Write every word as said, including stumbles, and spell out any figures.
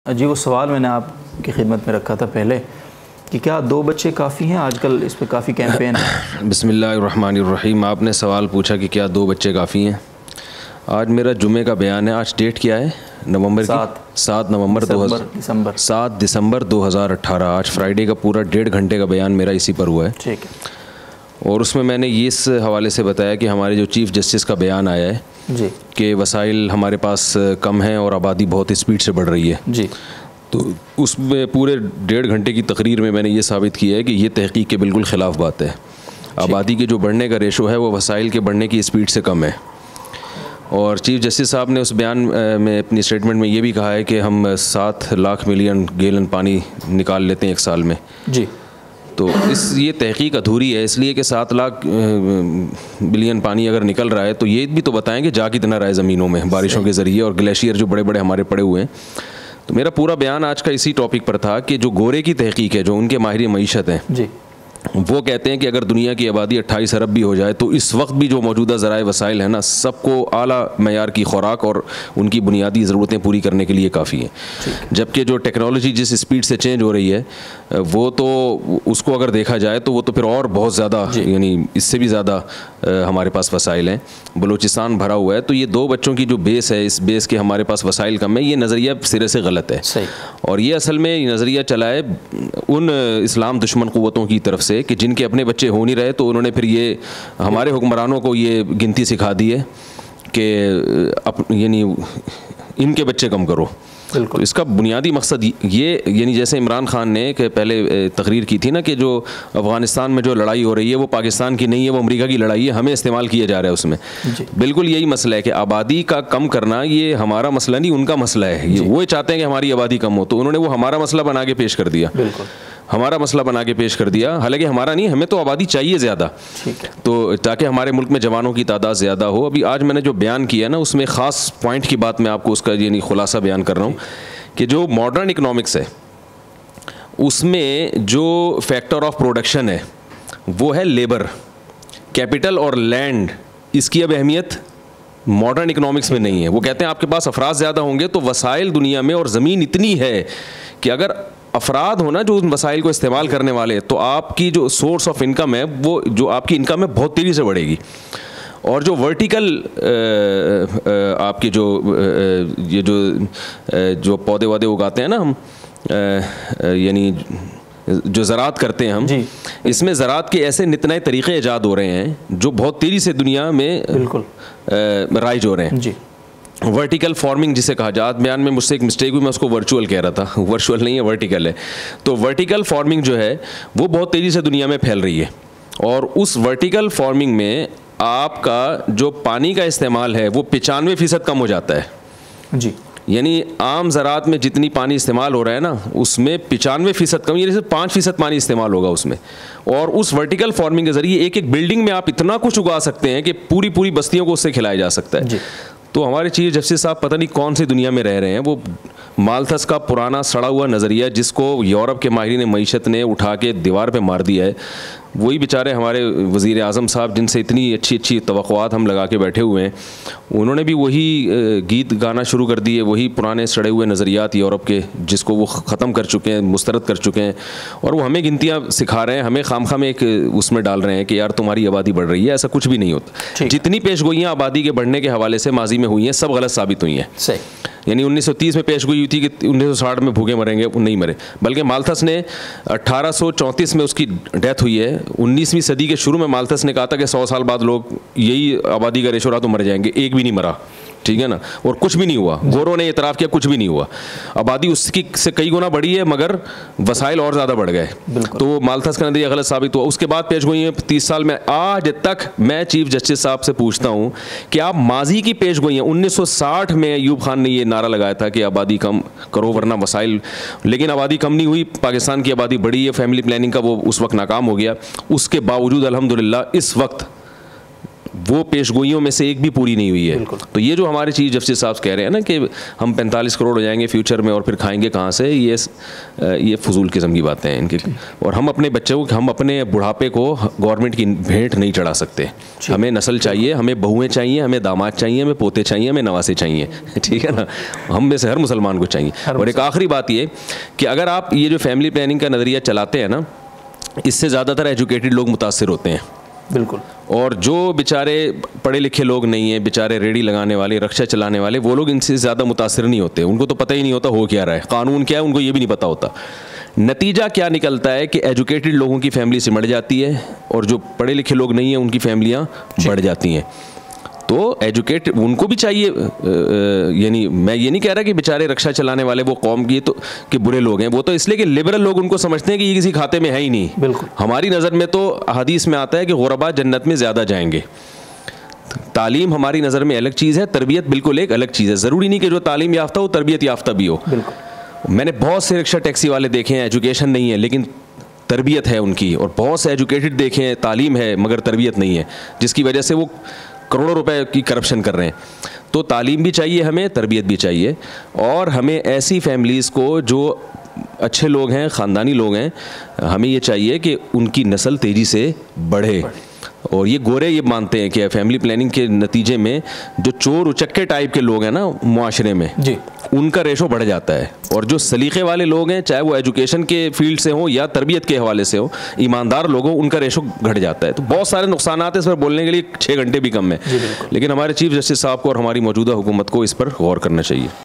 जी वो सवाल मैंने आपकी खिदमत में रखा था पहले कि क्या दो बच्चे काफ़ी हैं। आजकल इस पर काफ़ी कैंपेन है। बिस्मिल्लाहिर्रहमानिर्रहीम। आपने सवाल पूछा कि क्या दो बच्चे काफ़ी हैं। आज मेरा जुमे का बयान है। आज डेट क्या है? नवंबर सात की सात नवंबर दो हज़ार दिसंबर सात दिसंबर दो हज़ार अठारह। आज फ्राइडे का पूरा डेढ़ घंटे का बयान मेरा इसी पर हुआ है। ठीक है। और उसमें मैंने ये इस हवाले से बताया कि हमारे जो चीफ़ जस्टिस का बयान आया है जी कि वसाइल हमारे पास कम हैं और आबादी बहुत स्पीड से बढ़ रही है जी। तो उसमें पूरे डेढ़ घंटे की तकरीर में मैंने ये साबित किया है कि ये तहकीक के बिल्कुल ख़िलाफ़ बात है। आबादी के जो बढ़ने का रेशो है वो वसाइल के बढ़ने की स्पीड से कम है। और चीफ़ जस्टिस साहब ने उस बयान में अपनी स्टेटमेंट में ये भी कहा है कि हम सात लाख मिलियन गैलन पानी निकाल लेते हैं एक साल में जी। तो इस ये तहकीक अधूरी है, इसलिए कि सात लाख बिलियन पानी अगर निकल रहा है तो ये भी तो बताएं कि जा कितना रहा है ज़मीनों में बारिशों के ज़रिए और ग्लेशियर जो बड़े बड़े हमारे पड़े हुए हैं। तो मेरा पूरा बयान आज का इसी टॉपिक पर था कि जो गोरे की तहकीक है, जो उनके माहिर मईशत हैं जी, वो कहते हैं कि अगर दुनिया की आबादी अट्ठाईस अरब भी हो जाए तो इस वक्त भी जो मौजूदा ज़राए वसाइल हैं ना, सबको आला मयार की खुराक और उनकी बुनियादी ज़रूरतें पूरी करने के लिए काफ़ी हैं। जबकि जो टेक्नोलॉजी जिस स्पीड से चेंज हो रही है वो तो उसको अगर देखा जाए तो वो तो फिर और बहुत ज़्यादा, यानी इससे भी ज़्यादा हमारे पास वसाइल हैं। बलूचिस्तान भरा हुआ है। तो ये दो बच्चों की जो बेस है, इस बेस के हमारे पास वसाइल कम है, ये नज़रिया सिरे से गलत है। सही। और ये असल में नज़रिया चला है उन इस्लाम दुश्मन क़ुव्वतों की तरफ से कि जिनके अपने बच्चे हो नहीं रहे, तो उन्होंने फिर ये हमारे हुक्मरानों को ये गिनती सिखा दी है कि यानी इनके बच्चे कम करो। बिल्कुल। तो इसका बुनियादी मकसद ये, यानी जैसे इमरान खान ने कि पहले तकरीर की थी ना कि जो अफ़गानिस्तान में जो लड़ाई हो रही है वो पाकिस्तान की नहीं है, वो अमेरिका की लड़ाई है, हमें इस्तेमाल किया जा रहा है उसमें। बिल्कुल यही मसला है कि आबादी का कम करना ये हमारा मसला नहीं, उनका मसला है। ये वो चाहते हैं कि हमारी आबादी कम हो, तो उन्होंने वो हमारा मसला बना के पेश कर दिया। बिल्कुल हमारा मसला बना के पेश कर दिया, हालांकि हमारा नहीं, हमें तो आबादी चाहिए ज़्यादा, ठीक है, तो ताकि हमारे मुल्क में जवानों की तादाद ज़्यादा हो। अभी आज मैंने जो बयान किया ना उसमें ख़ास पॉइंट की बात मैं आपको उसका यानी खुलासा बयान कर रहा हूँ कि जो मॉडर्न इकनॉमिक्स है उसमें जो फैक्टर ऑफ प्रोडक्शन है वो है लेबर, कैपिटल और लैंड। इसकी अब अहमियत मॉडर्न इकनॉमिक्स में नहीं है। वो कहते हैं आपके पास अफराद ज़्यादा होंगे तो वसाइल दुनिया में और ज़मीन इतनी है कि अगर अफराद हो ना जो उन वसाइल को इस्तेमाल करने वाले, तो आपकी जो सोर्स ऑफ इनकम है वो जो आपकी इनकम है बहुत तेज़ी से बढ़ेगी। और जो वर्टिकल आपके जो ये जो जो पौधे वौधे उगाते हैं ना हम, यानी जो ज़राअत करते हैं हम जी, इसमें ज़राअत के ऐसे नित नए तरीक़े ईजाद हो रहे हैं जो बहुत तेज़ी से दुनिया में बिल्कुल राइज हो रहे हैं जी। वर्टिकल फार्मिंग जिसे कहा जाता, बयान में मुझसे एक मिस्टेक हुई, मैं उसको वर्चुअल कह रहा था, वर्चुअल नहीं है, वर्टिकल है। तो वर्टिकल फार्मिंग जो है वो बहुत तेज़ी से दुनिया में फैल रही है। और उस वर्टिकल फार्मिंग में आपका जो पानी का इस्तेमाल है वो पचानवे फ़ीसद कम हो जाता है जी। यानी आम ज़राअत में जितनी पानी इस्तेमाल हो रहा है ना उसमें पचानवे फ़ीसद कम, यानी सिर्फ पाँच फ़ीसद पानी इस्तेमाल होगा उसमें। और उस वर्टिकल फार्मिंग के ज़रिए एक एक बिल्डिंग में आप इतना कुछ उगा सकते हैं कि पूरी पूरी बस्तियों को उससे खिलाया जा सकता है जी। तो हमारे चीफ जस्टिस साहब पता नहीं कौन सी दुनिया में रह रहे हैं। वो माल्थस का पुराना सड़ा हुआ नज़रिया जिसको यूरोप के माहिरीन मईशत ने उठा के दीवार पे मार दिया है, वही बेचारे हमारे वज़ीर आज़म साहब जिनसे इतनी अच्छी अच्छी तवक्कुआत हम लगा के बैठे हुए हैं, उन्होंने भी वही गीत गाना शुरू कर दिए, वही पुराने सड़े हुए नज़रियात यूरोप के जिसको वो ख़त्म कर चुके हैं, मुस्तरद कर चुके हैं। और वो हमें गिनतियाँ सिखा रहे हैं, हमें खामखा में एक उसमें डाल रहे हैं कि यार तुम्हारी आबादी बढ़ रही है। ऐसा कुछ भी नहीं होता। जितनी पेशगोइयाँ आबादी के बढ़ने के हवाले से माजी में हुई हैं सब गलत साबित हुई हैं। सही। यानी उन्नीस सौ तीस में पेशगोई हुई थी कि उन्नीस सौ साठ में भूखे मरेंगे, नहीं मरे। बल्कि माल्थस ने अट्ठारह सौ चौंतीस में उसकी डेथ हुई है। उन्नीसवीं सदी के शुरू में माल्थस ने कहा था कि सौ साल बाद लोग यही आबादी का रेशो रहा तो मर जाएंगे, एक भी नहीं मरा, ठीक है ना। और कुछ भी नहीं हुआ, गोरों ने इतराफ़ किया, कुछ भी नहीं हुआ। आबादी उसकी से कई गुना बढ़ी है मगर वसाइल और ज़्यादा बढ़ गए। तो माल्थस का नज़रिया गलत साबित हुआ। उसके बाद पेश गोई है तीस साल में। आज तक मैं चीफ जस्टिस साहब से पूछता हूँ कि आप माजी की पेश गोई हैं, उन्नीस सौ साठ में अयूब खान ने ये नारा लगाया था कि आबादी कम करो वरना वसाइल, लेकिन आबादी कम नहीं हुई, पाकिस्तान की आबादी बढ़ी है। फैमिली प्लानिंग का वो उस वक्त नाकाम हो गया। उसके बावजूद अल्हम्दुलिल्लाह इस वक्त वो पेशगोइयों में से एक भी पूरी नहीं हुई है। तो ये जो हमारे चीफ जस्टिस साहब कह रहे हैं ना कि हम पैंतालीस करोड़ हो जाएंगे फ्यूचर में और फिर खाएंगे कहाँ से, ये ये फजूल किस्म की बातें हैं इनकी। और हम अपने बच्चों को, हम अपने बुढ़ापे को गवर्नमेंट की भेंट नहीं चढ़ा सकते। हमें नस्ल चाहिए, हमें बहुएँ चाहिए, हमें दामाद चाहिए, हमें पोते चाहिए, हमें नवासे चाहिए, ठीक है ना, हम में से हर मुसलमान को चाहिए। और एक आखिरी बात ये कि अगर आप ये जो फैमिली प्लानिंग का नज़रिया चलाते हैं ना, इससे ज़्यादातर एजुकेटेड लोग मुतासिर होते हैं। बिल्कुल। और जो बेचारे पढ़े लिखे लोग नहीं हैं, बेचारे रेडी लगाने वाले, रिक्शा चलाने वाले, वो लोग इनसे ज़्यादा मुतासिर नहीं होते। उनको तो पता ही नहीं होता हो क्या रहा है, कानून क्या है उनको ये भी नहीं पता होता। नतीजा क्या निकलता है कि एजुकेटेड लोगों की फैमिली सिमट जाती है और जो पढ़े लिखे लोग नहीं हैं उनकी फैमिलियाँ बढ़ जाती हैं। तो एजुकेट उनको भी चाहिए, यानी मैं ये नहीं कह रहा कि बेचारे रिक्शा चलाने वाले वो कौम की तो कि बुरे लोग हैं, वो तो इसलिए कि लिबरल लोग उनको समझते हैं कि ये किसी खाते में है ही नहीं। बिल्कुल। हमारी नज़र में तो हदीस में आता है कि गुरबा जन्नत में ज़्यादा जाएंगे। तालीम हमारी नज़र में अलग चीज़ है, तरबियत बिल्कुल एक अलग चीज़ है। ज़रूरी नहीं कि जो तालीम याफ्ता हो तरबियत याफ्ता भी हो। मैंने बहुत से रिक्शा टैक्सी वाले देखे हैं, एजुकेशन नहीं है लेकिन तरबियत है उनकी, और बहुत से एजुकेटेड देखे हैं, तालीम है मगर तरबियत नहीं है, जिसकी वजह से वो करोड़ों रुपए की करप्शन कर रहे हैं। तो तालीम भी चाहिए हमें, तरबियत भी चाहिए, और हमें ऐसी फैमिलीज़ को जो अच्छे लोग हैं, ख़ानदानी लोग हैं, हमें ये चाहिए कि उनकी नस्ल तेज़ी से बढ़े। और ये गोरे ये मानते हैं कि फैमिली प्लानिंग के नतीजे में जो चोर उचक्के टाइप के लोग हैं ना मुआशरे में जी, उनका रेशो बढ़ जाता है, और जो सलीके वाले लोग हैं, चाहे वो एजुकेशन के फील्ड से हो या तरबियत के हवाले से हो, ईमानदार लोग हो, उनका रेशो घट जाता है। तो बहुत सारे नुकसान आते हैं, इस पर बोलने के लिए छः घंटे भी कम है, लेकिन हमारे चीफ जस्टिस साहब को और हमारी मौजूदा हुकूमत को इस पर गौर करना चाहिए।